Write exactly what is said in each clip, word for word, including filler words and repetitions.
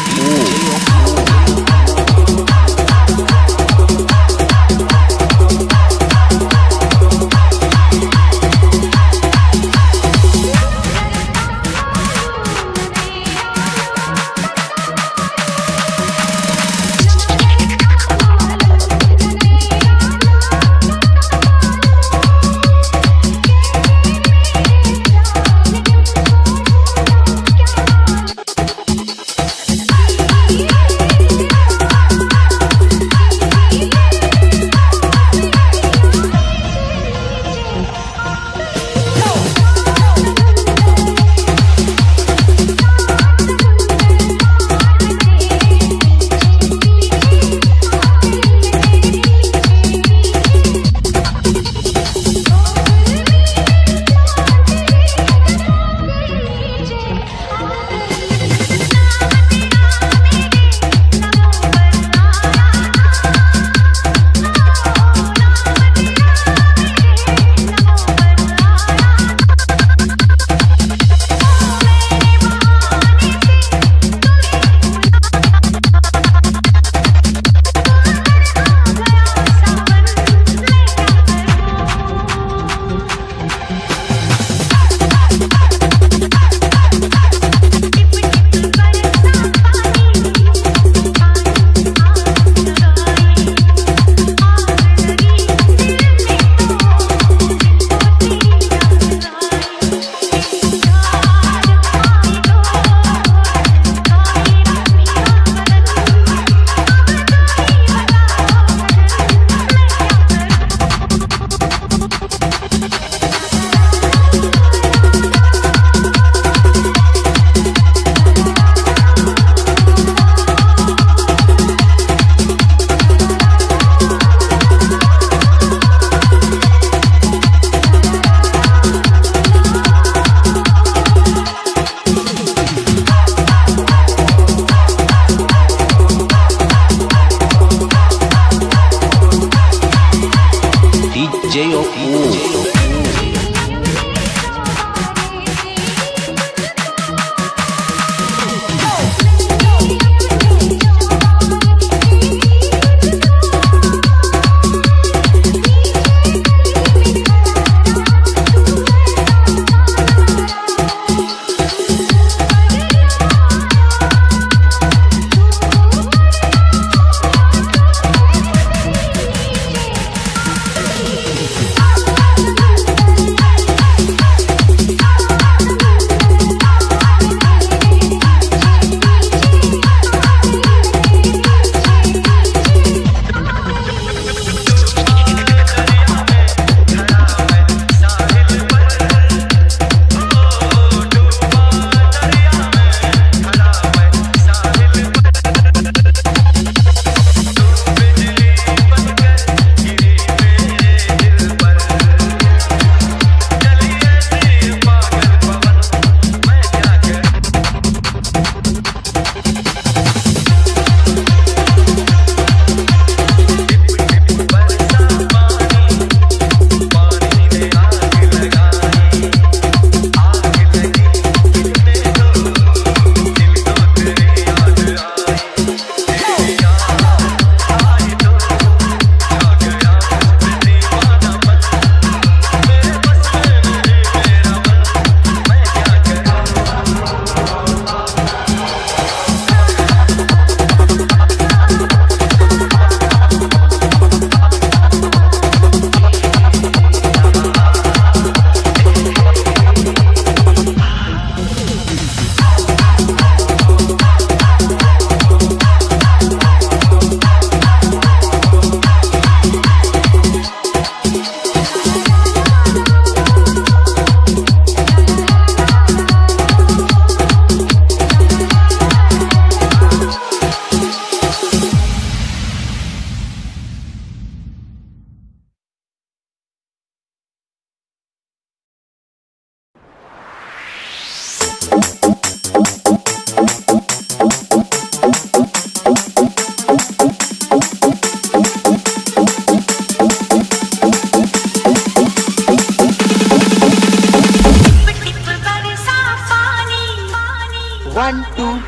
One, two,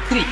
three.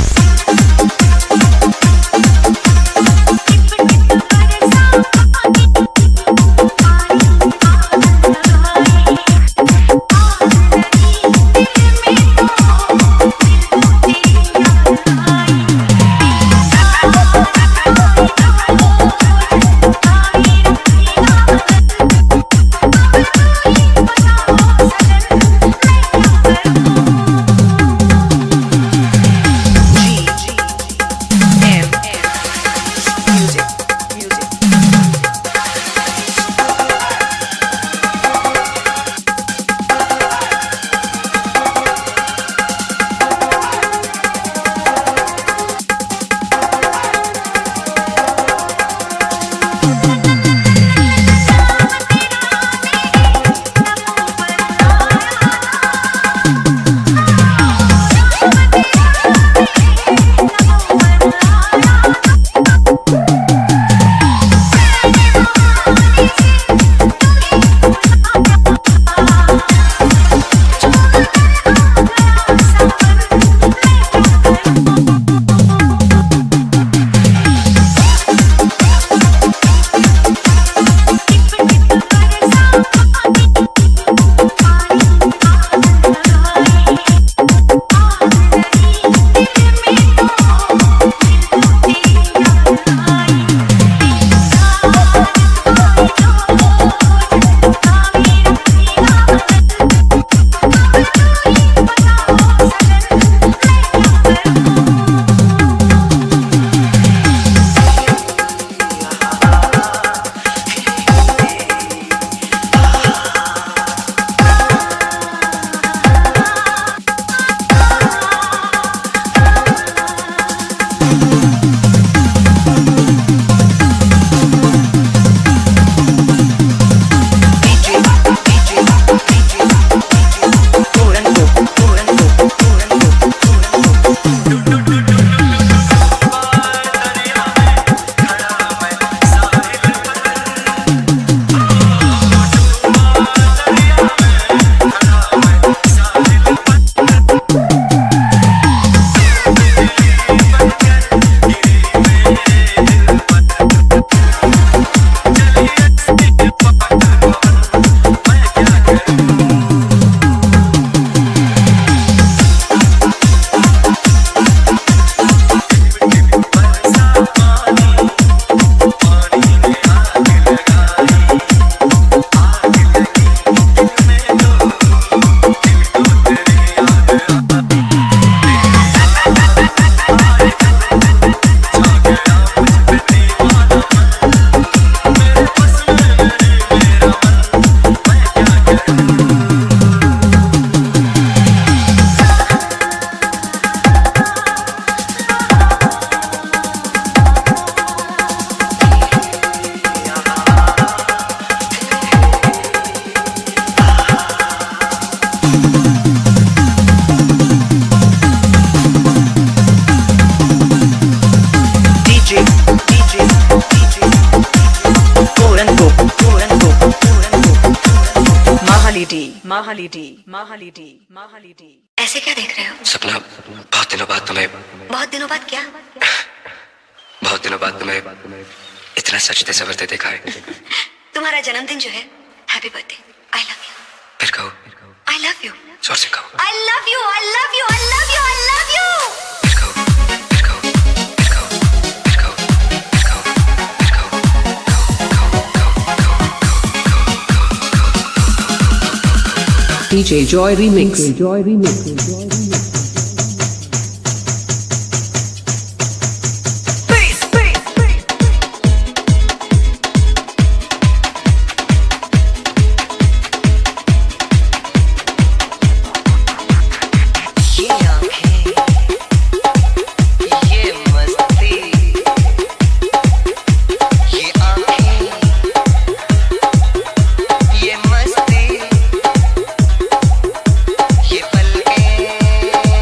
महालिडी महालिडी महालिडी। ऐसे क्या देख रहे हो? सपना, बहुत दिनों बाद तुम्हें। बहुत दिनों बाद क्या? बहुत दिनों बाद तुम्हें इतना सजते संवरते देखा है। तुम्हारा जन्मदिन जो है, happy birthday. I love you. फिर कहो आई लव यू। जोर से कहो I love you I love you I love you I love you. फिर कहो फिर कहो फिर कहो फिर कहो फिर कहो फिर कहो D J Joy Remix. D J Joy Remix. ये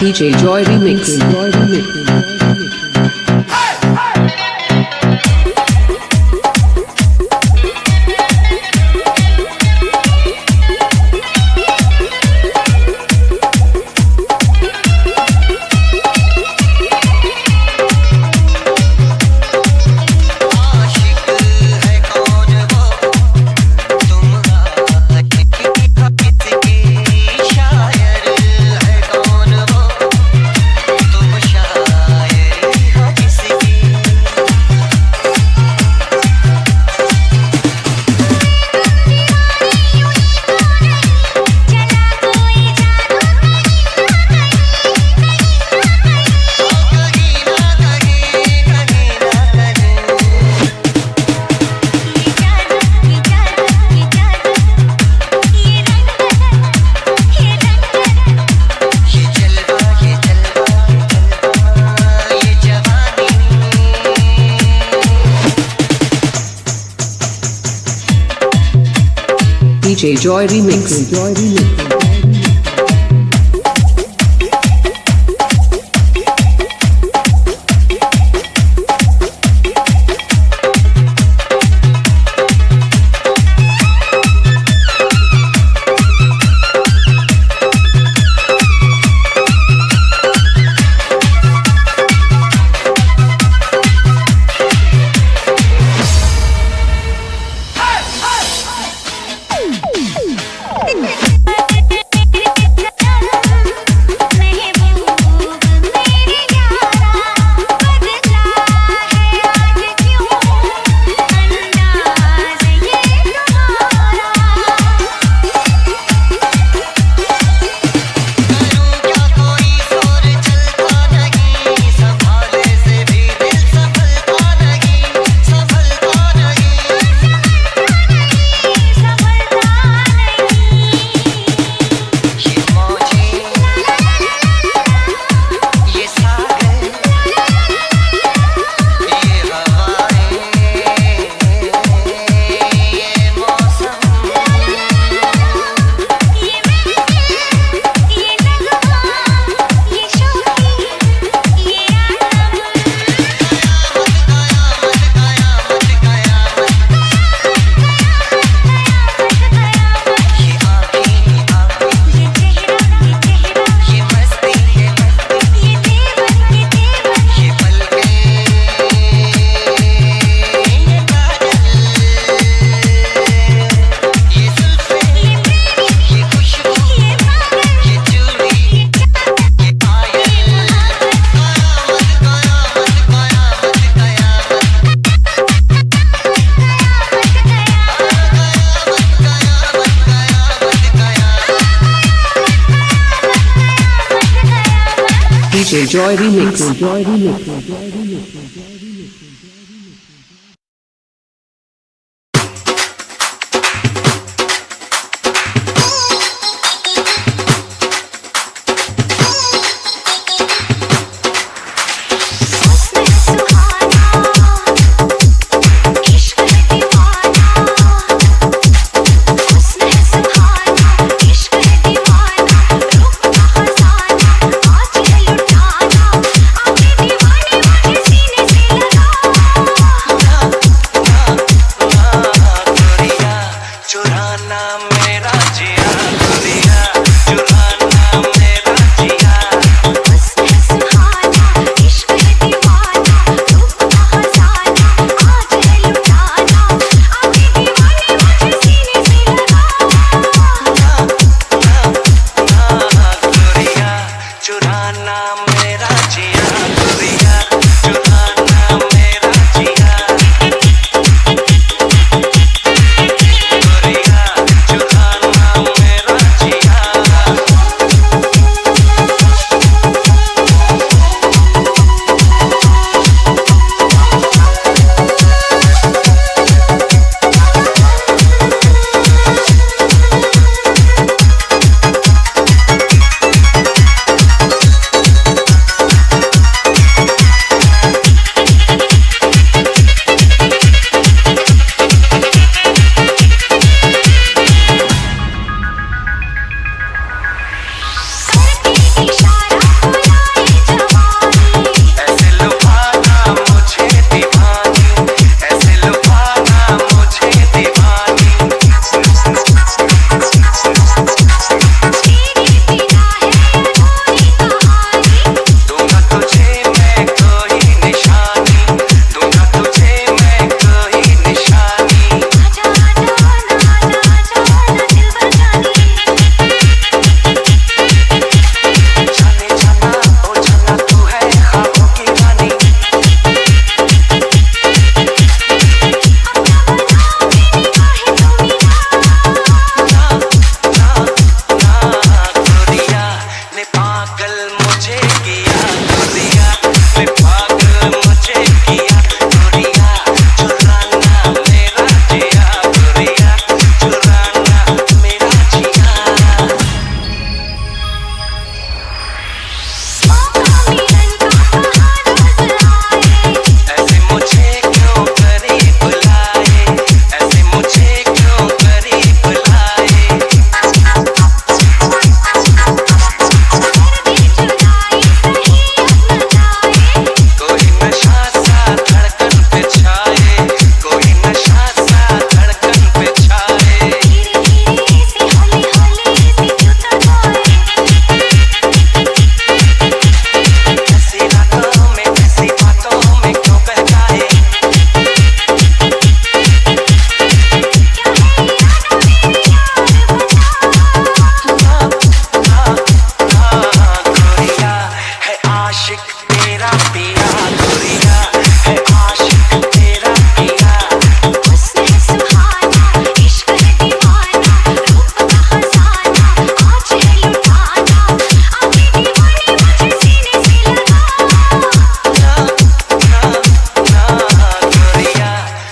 D J Joy Remix. Joy Remix. D J Joy Remix. Joy Remix. D J Joy Remix. Joy Remix. Joy Remix. दीवाने मुझे सीने से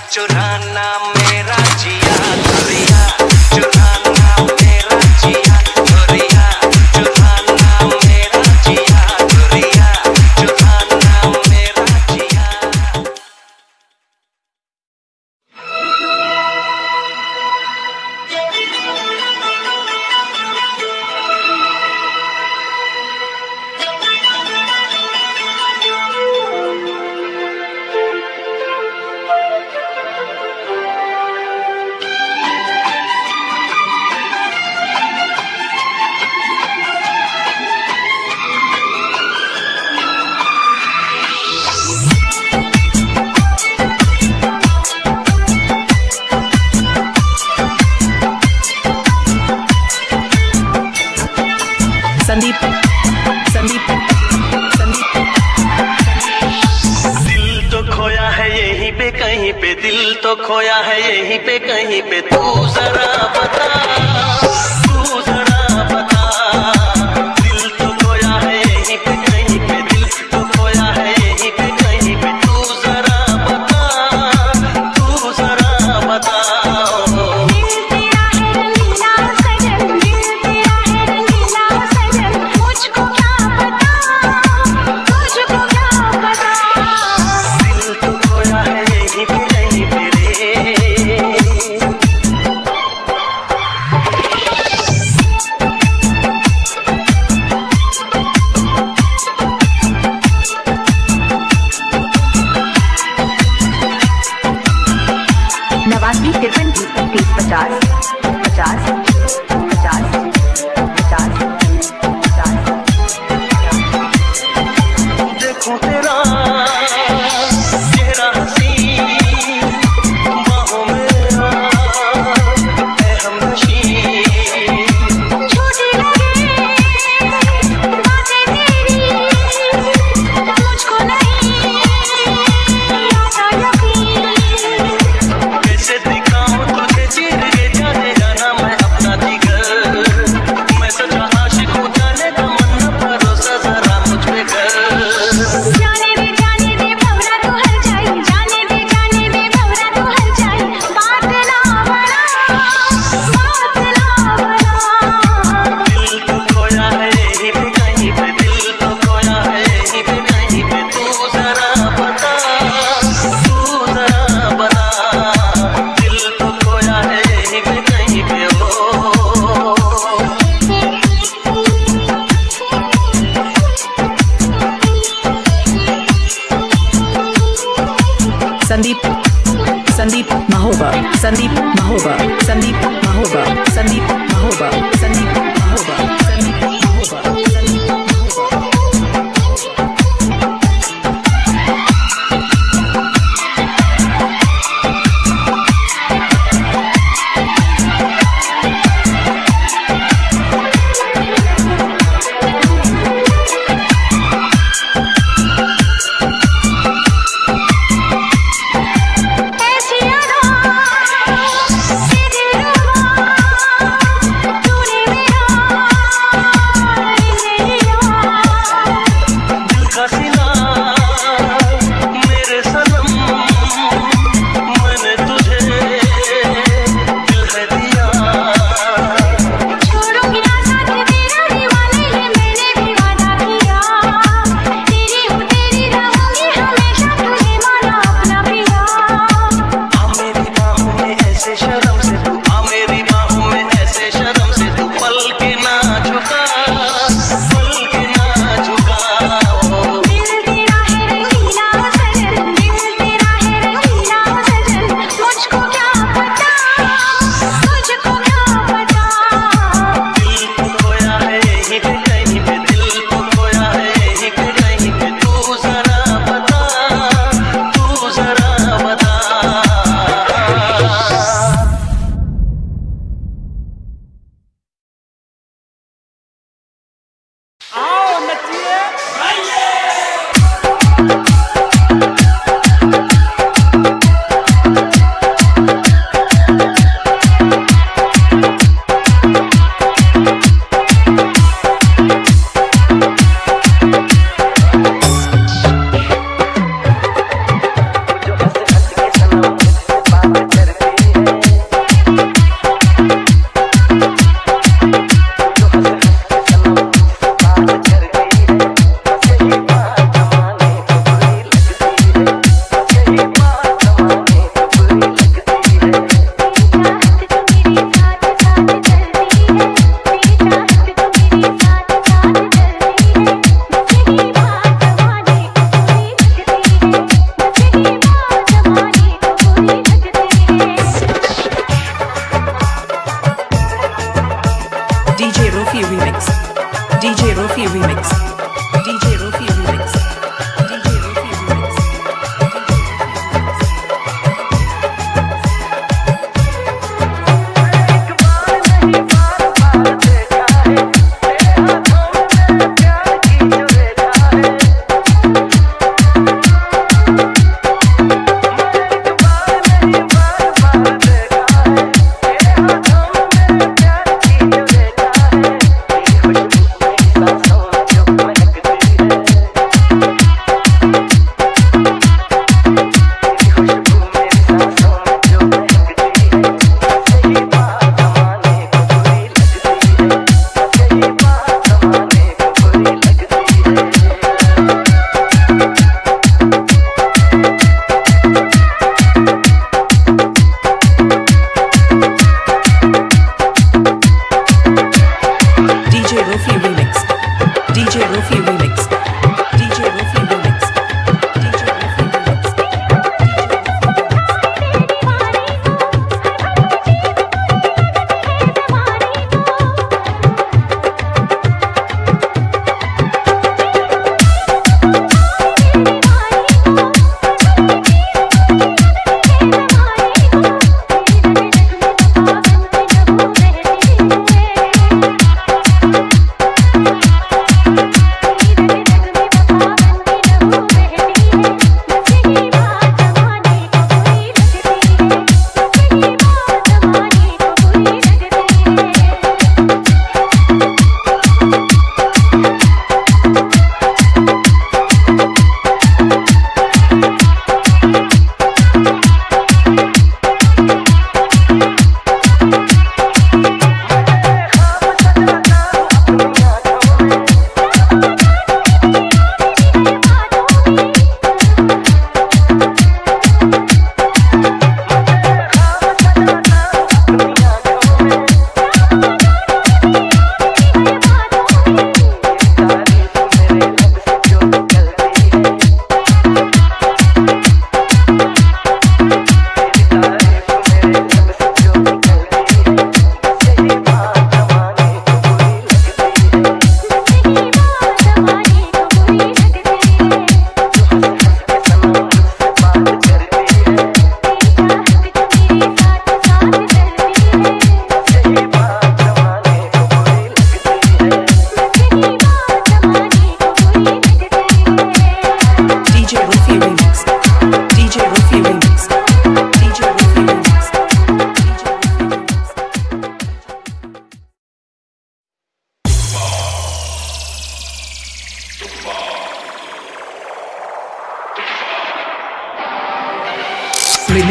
चुराना मेरा जिया गोरिया, चुराना मेरा जिया गोरिया, चुराना मेरा जिया गोरिया, चुराना मेरा जिया। संदीप संदीप संदीप दिल तो खोया है यहीं पे कहीं पे, दिल तो खोया है यहीं पे कहीं पे, तू जरा बता, तू जरा बता। दिल तो खोया है यहीं पे कहीं पे, दिल तो खोया है यहीं पे कहीं पे, तू जरा बता, तू जरा बता। नवासी तिरपन तीस पचास पचास पचास पचास पचास। देखो तेरा चेहरा हसीन, बाहों में आ, है हमनशी। छोटी लगे बातें तेरी, मुझको नहीं आता यकीन। कैसे दिखाऊं तुझे चीर के जाने जाना मैं अपना जिगर, मैं सच्चा आशिक हूँ जाने का मन न भरोसा जरा मुझ पे कर। जाने दे जाने दे भवरा तू हर जाई, जाने दे जाने दे भवरा तू हर जाई। बात ना बना, बात ना बना। दिल तो खोया है यहीं पे कहीं पे, दिल तो खोया है यहीं पे कहीं पे, तू जरा बता, तू जरा बता। दिल तो खोया है यहीं पे कहीं पे, ओ संदीप संदीप महोबा संदीप महोबा संदीप महोबा संदीप महोबा संदीप महोबा संदीप महोबा संदीप ऐसी अदा से दिलरुबा, तूने मेरा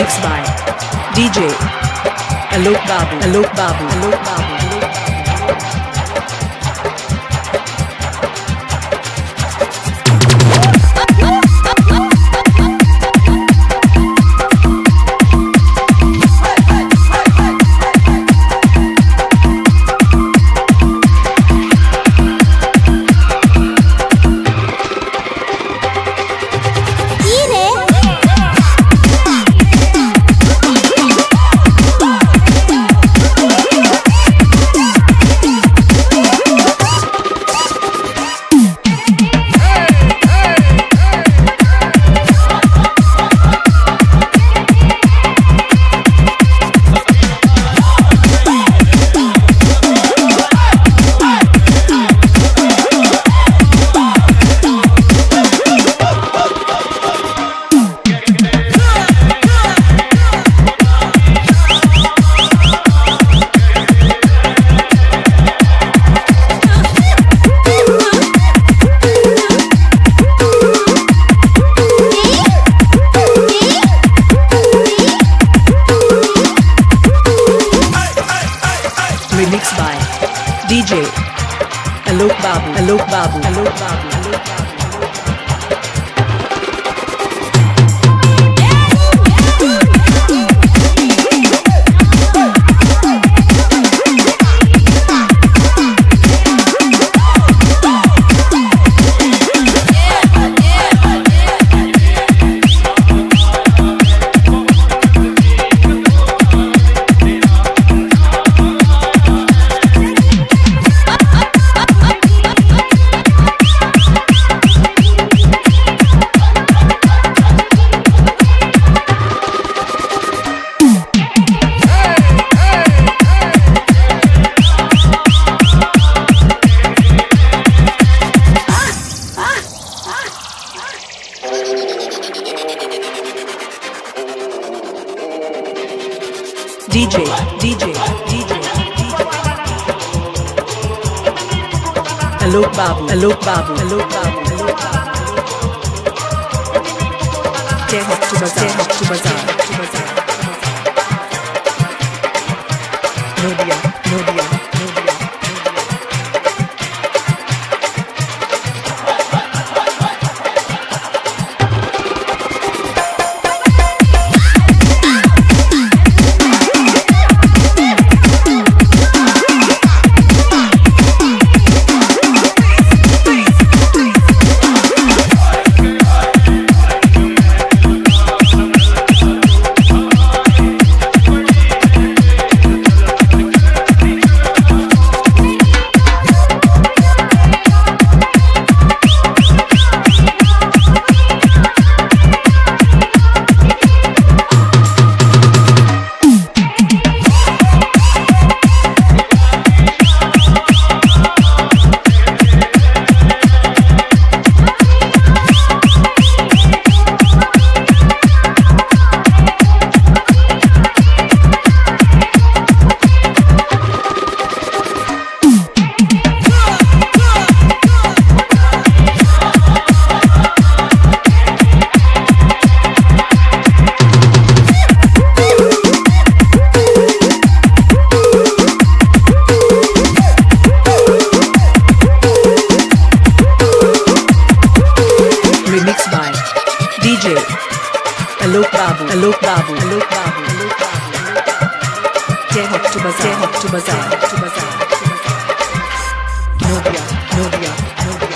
Remixed by D J Alok Babu. Alok Babu. Alok Babu. Remixed by D J Alok Babu. Alok Babu. Alok Babu. Alok Babu. D J, D J, D J, Alok Babu, Alok Babu, Alok Babu, Alok Babu. Jai Ho to Bazaar, Jai Ho to Bazaar, to Bazaar. Nodia, Nodia, Nodia. Remixed by D J Alok Babu, Alok Babu, Alok Babu, Alok Babu. Jai Ho to Bazaar, Jai Ho to Bazaar, to Bazaar. Nodia, Nodia, Nodia.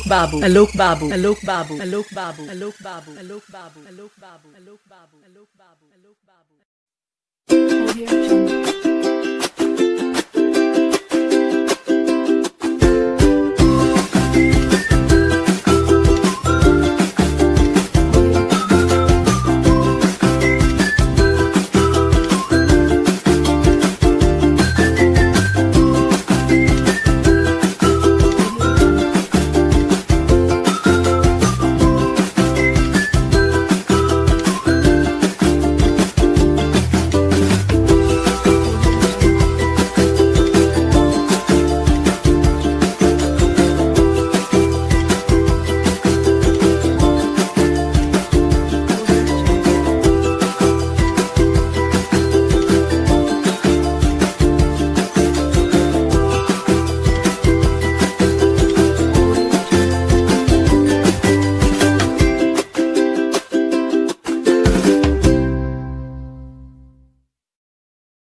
बाबू आलोक बाबू आलोक बाबू आलोक बाबू आलोक बाबू आलोक बाबू आलोक बाबू आलोक बाबू आलोक बाबू आलोक बाबू